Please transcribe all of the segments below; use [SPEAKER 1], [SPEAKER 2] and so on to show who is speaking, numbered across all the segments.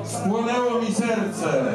[SPEAKER 1] Spłonęło mi serce.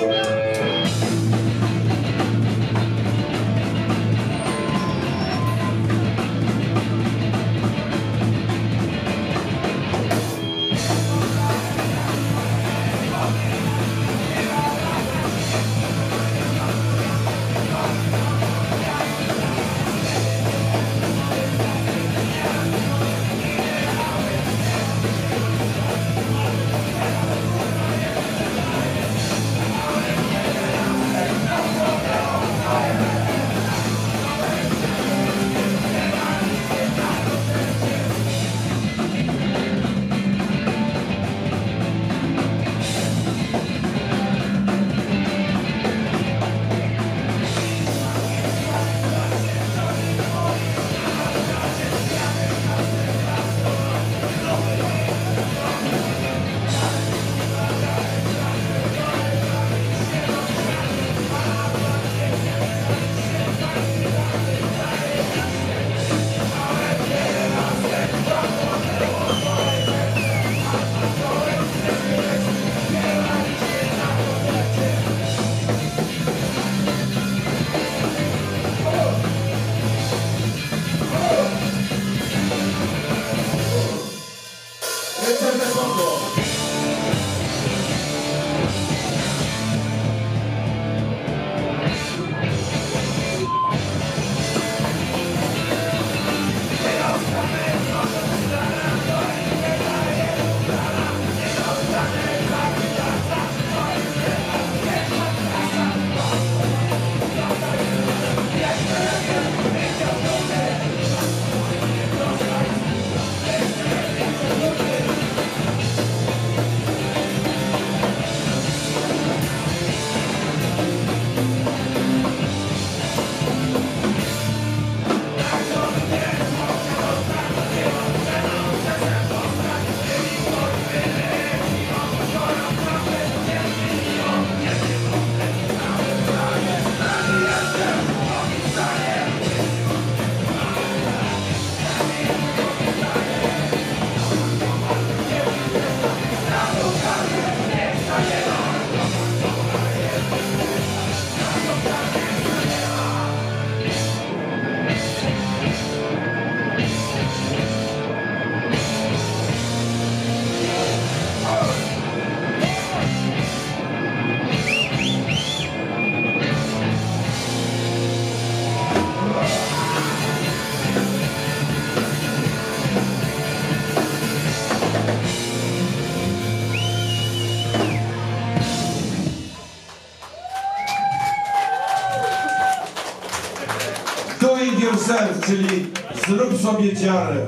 [SPEAKER 1] Do it yourself, czyli zrób sobie dziarę.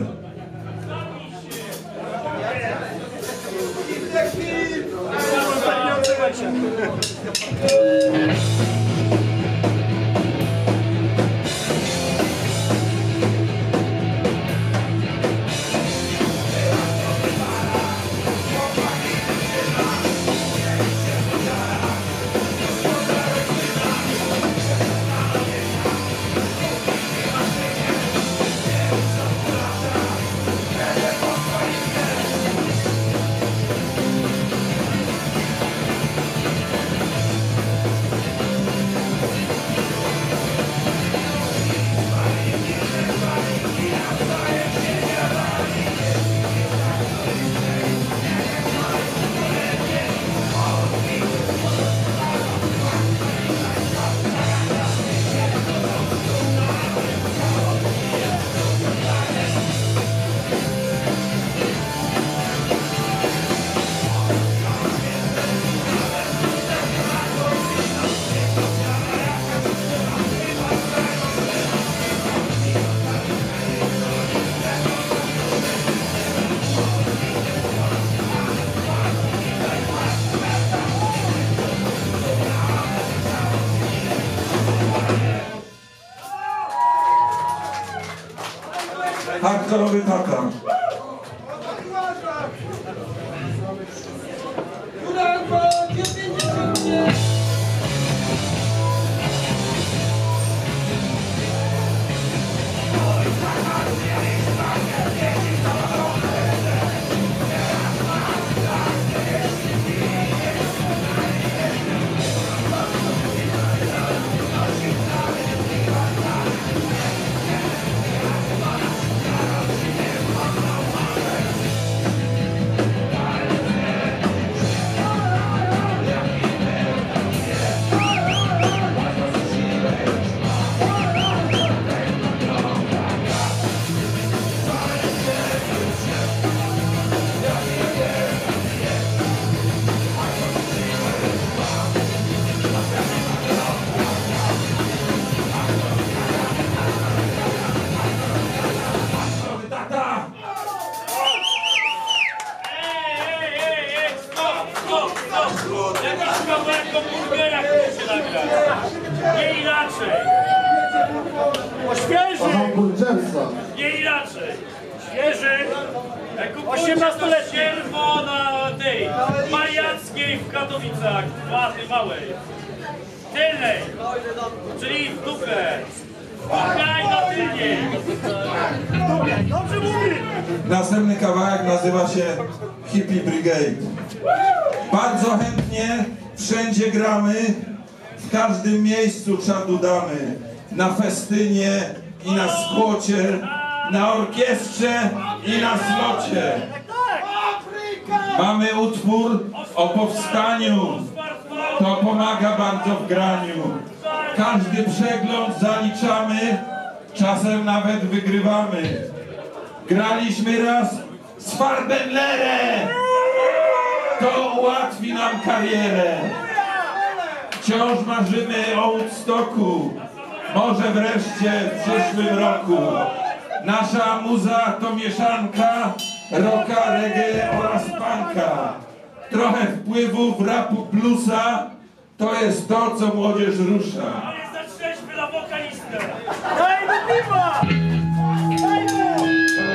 [SPEAKER 1] Hardkorowy taka.
[SPEAKER 2] inaczej. O świeży. Nie inaczej. Świeży. 18-letni. Czerwona tej Mariackiej w Katowicach. Tej małej. Tylnej. Czyli w dupę. Pukaj na tylniej. Dobrze mówi.
[SPEAKER 1] Następny kawałek nazywa się Hippie Brigade. Bardzo chętnie wszędzie gramy, w każdym miejscu czadu damy. Na festynie i na skłocie, na orkiestrze i na slocie. Mamy utwór o powstaniu, to pomaga bardzo w graniu. Każdy przegląd zaliczamy, czasem nawet wygrywamy. Graliśmy raz z Farbenlerem, to ułatwi nam karierę. Wciąż marzymy o Woodstocku, może wreszcie w przyszłym roku. Nasza muza to mieszanka rocka, reggae oraz punka. Trochę wpływów rapu bluesa, to jest to, co młodzież rusza.
[SPEAKER 2] Ale za trzeźwy na wokalistę. Daj mu piwa! Daj mu!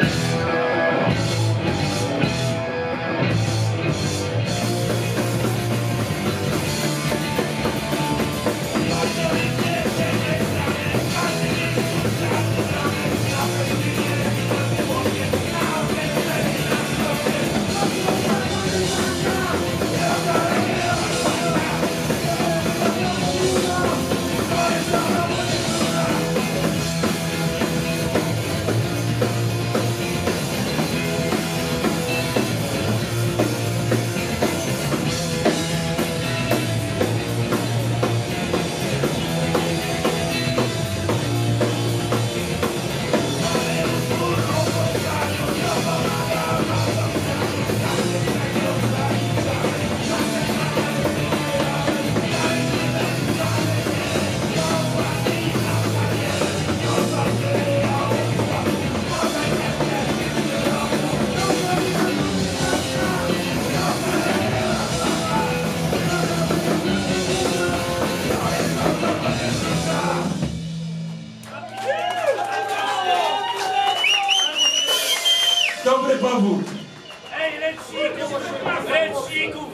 [SPEAKER 1] Dobry powód.
[SPEAKER 2] Ej, leczników,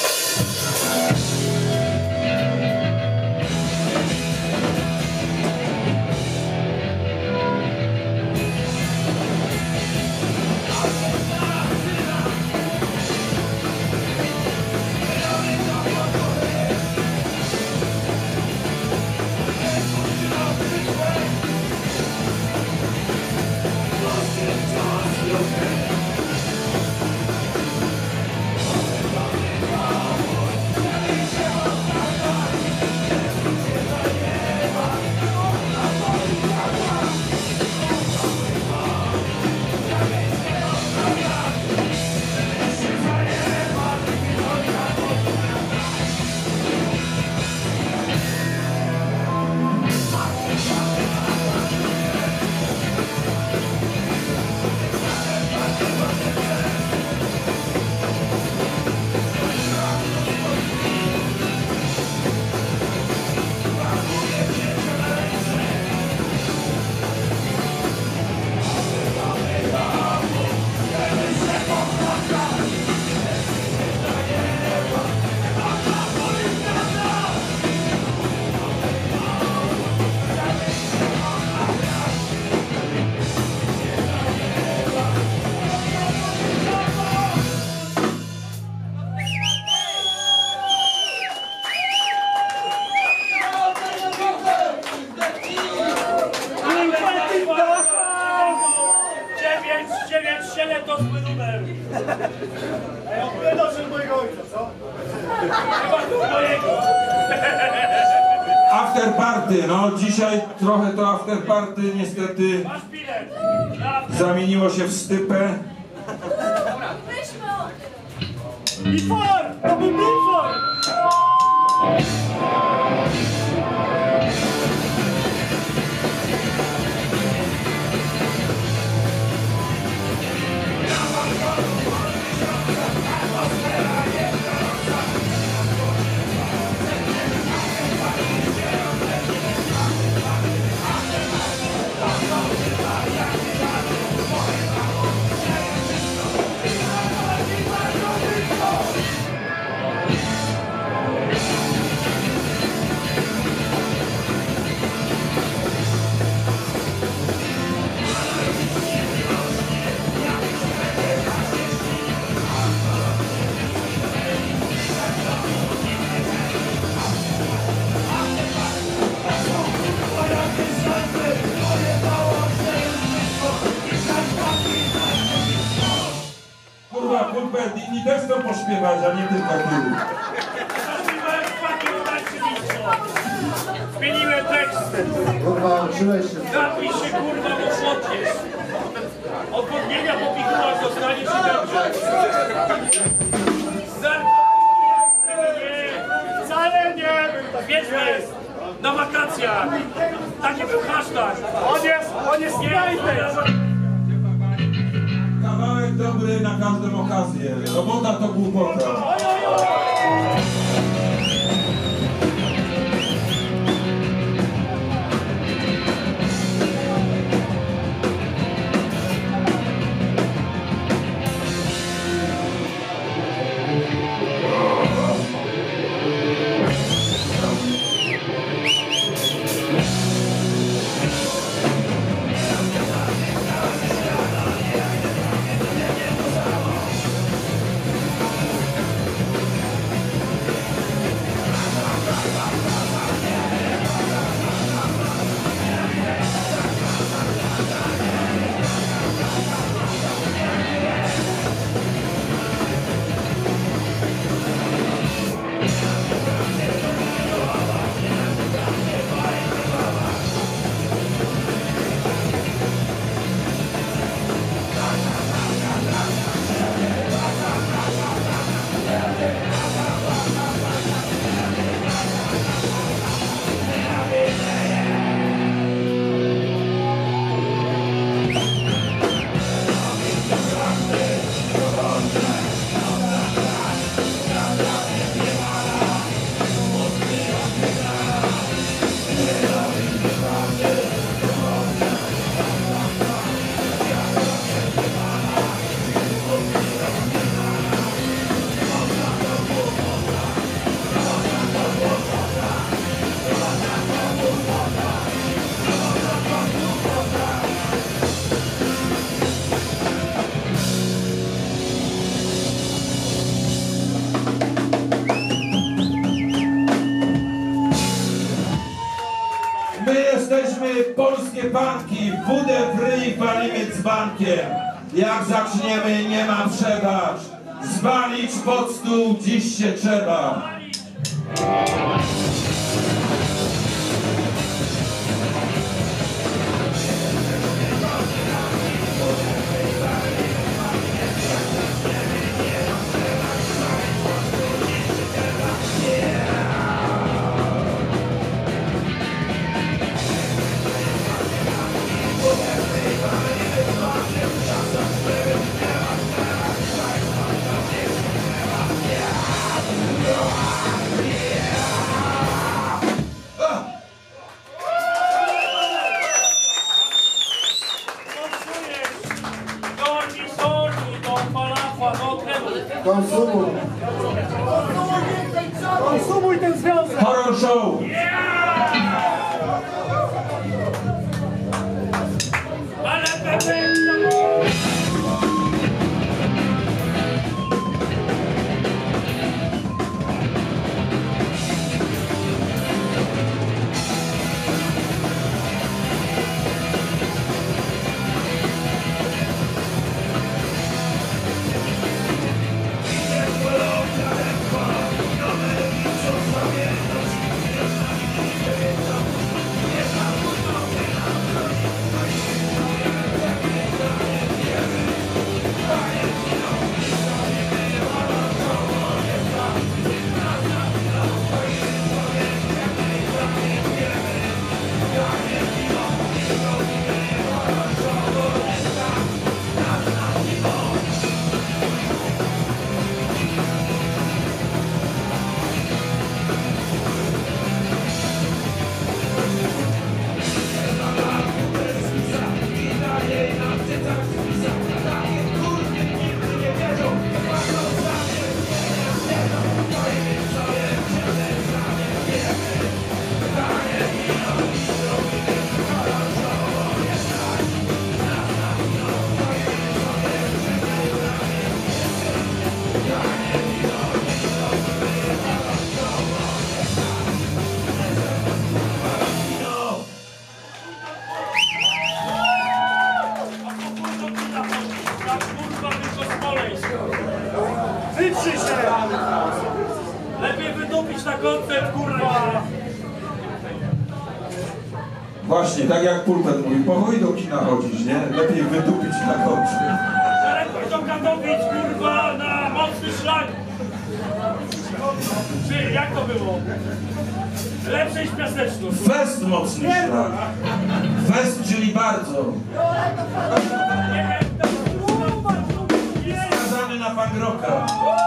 [SPEAKER 2] to zły numer.
[SPEAKER 3] Ja opowiadał się mojego ojca, co?
[SPEAKER 2] Chyba tu mojego.
[SPEAKER 1] After party, no dzisiaj trochę to after party niestety
[SPEAKER 2] Masz bilet.
[SPEAKER 1] zamieniło się w stypę.
[SPEAKER 2] Bifor! To był bifor!
[SPEAKER 1] Hubert, inni też chcą pośpiewać, a nie tylko ty.
[SPEAKER 2] Zaśpiewałem chłopaki o tańczylisko. Zmieniłem tekst.
[SPEAKER 3] Kurwa, uczyłeś się.
[SPEAKER 2] Napij się kurwa, bo słodkiesz. Odwodnienia po pigułach zostanie czy dobrze. Nie, wcale nie. Wiesz, na wakacjach. Taki był hashtag. On jest snajper.
[SPEAKER 1] Kawałek dobry na każdą okazję. Robota to głupota. My jesteśmy polskie banki, wódę w ryj walimy dzbankiem. Jak zaczniemy, nie ma przebacz. Zwalić pod stół dziś się trzeba.
[SPEAKER 3] Konsumuj ten związek!
[SPEAKER 1] Horror show!
[SPEAKER 2] Ale Pepe! koncert, kurwa!
[SPEAKER 1] Właśnie, tak jak Pulpet mówi, powoli do kina chodzisz, nie? Lepiej wydupić na końcu.
[SPEAKER 2] Daleko do Katowic, kurwa, na mocny szlak! Czy jak to było? Lepsze niż piaseczno.
[SPEAKER 1] Fest mocny szlak. Fest, czyli bardzo.
[SPEAKER 2] Nie wiem, to
[SPEAKER 1] Skazany na punk rocka.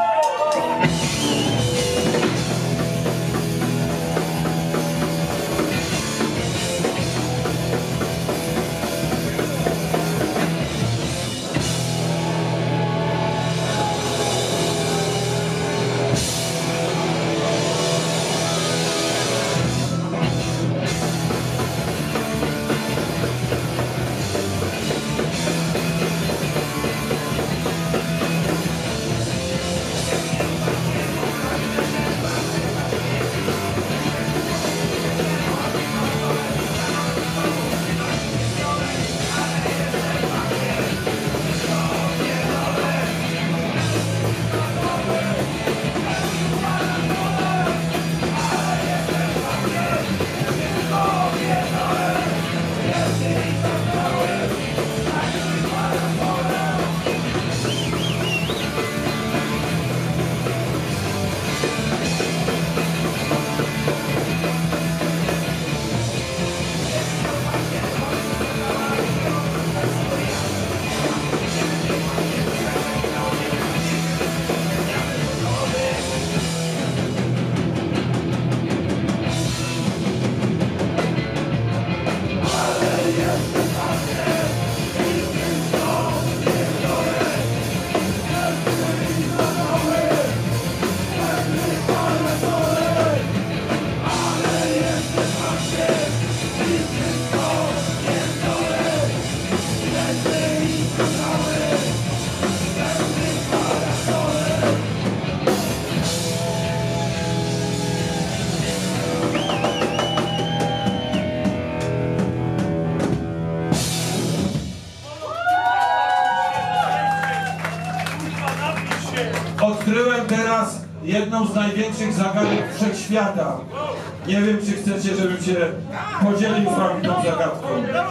[SPEAKER 1] Odkryłem teraz jedną z największych zagadek wszechświata. Nie wiem, czy chcecie, żebym się podzielił z wami tą zagadką.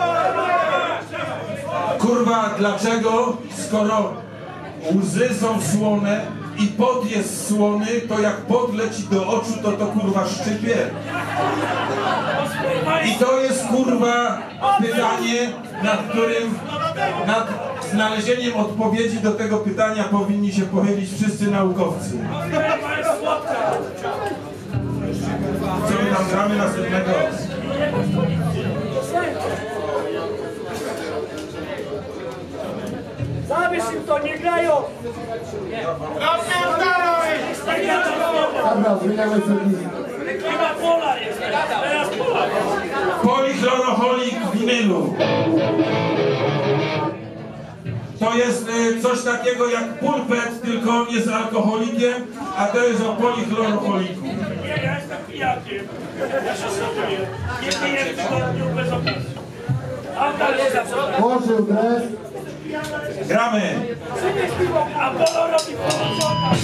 [SPEAKER 1] Kurwa, dlaczego, skoro łzy są słone i pot jest słony, to jak pot leci do oczu, to kurwa szczypie? I to jest kurwa pytanie, nad znalezieniem odpowiedzi do tego pytania powinni się pochylić wszyscy naukowcy. Co my tam gramy następnego?
[SPEAKER 2] Zabierz im to, nie grają!
[SPEAKER 4] Dobra, zmieniamy sobie.
[SPEAKER 2] Chyba Polar jest, teraz Polar.
[SPEAKER 1] Polichloroholik winylu. To jest coś takiego jak pulpet, tylko on jest alkoholikiem, a to jest o polichloroholiku.
[SPEAKER 2] Nie, ja jestem pijakiem. Ja się szanuję. Nie piję w tygodniu bez okazu.
[SPEAKER 4] Włożył dres.
[SPEAKER 1] Gramy.
[SPEAKER 2] A Polo robi pomoc.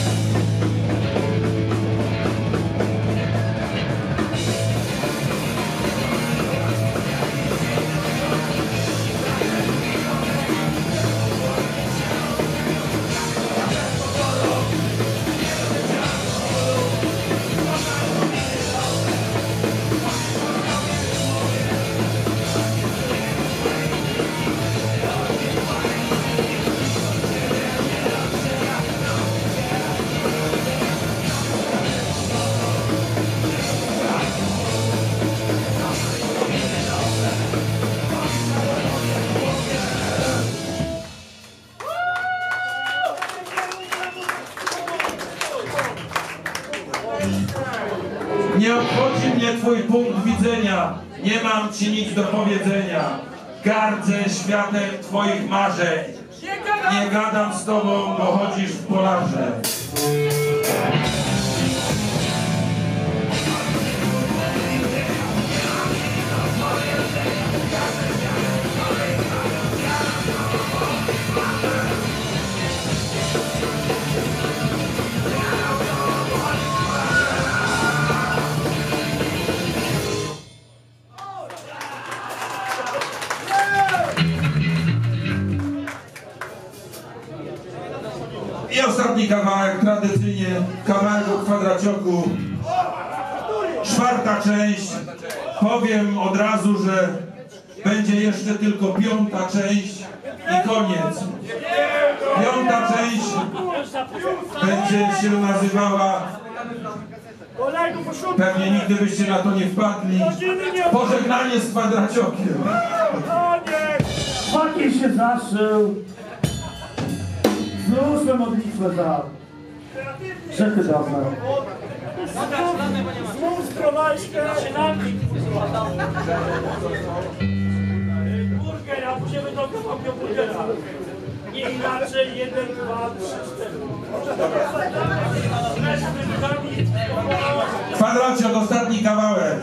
[SPEAKER 1] Nie obchodzi mnie twój punkt widzenia. Nie mam ci nic do powiedzenia. Gardzę światem twoich marzeń. Nie gadam z tobą, bo chodzisz w polarze. I ostatni kawałek, tradycyjnie kawałek o kwadracioku. Czwarta część. Powiem od razu, że będzie jeszcze tylko piąta część i koniec. Piąta część będzie się nazywała,
[SPEAKER 3] Kolegów oszukał!
[SPEAKER 1] pewnie nigdy byście na to nie wpadli, Pożegnanie z kwadraciokiem.
[SPEAKER 3] Koniec!
[SPEAKER 4] Pakiet się zaszył. Złóżmy modlitwę za grzechy dawne.
[SPEAKER 3] Zmonstrowaliśmy!
[SPEAKER 2] Burger, a później do kawałka burgera. Nie inaczej 1, 2, 3, 4.
[SPEAKER 1] Kwadraciok, ostatni kawałek.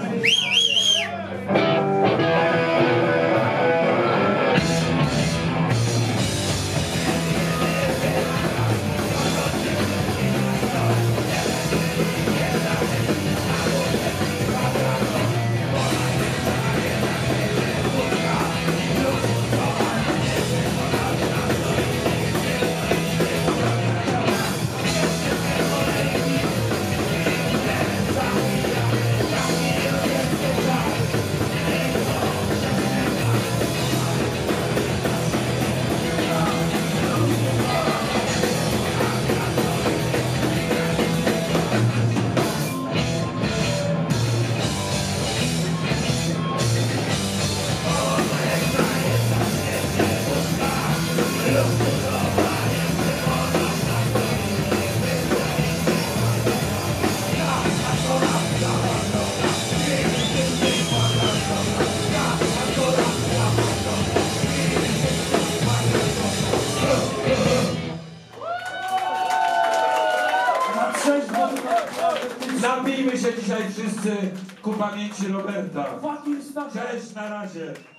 [SPEAKER 1] Napijmy się dzisiaj wszyscy ku pamięci Roberta. Cześć, na razie.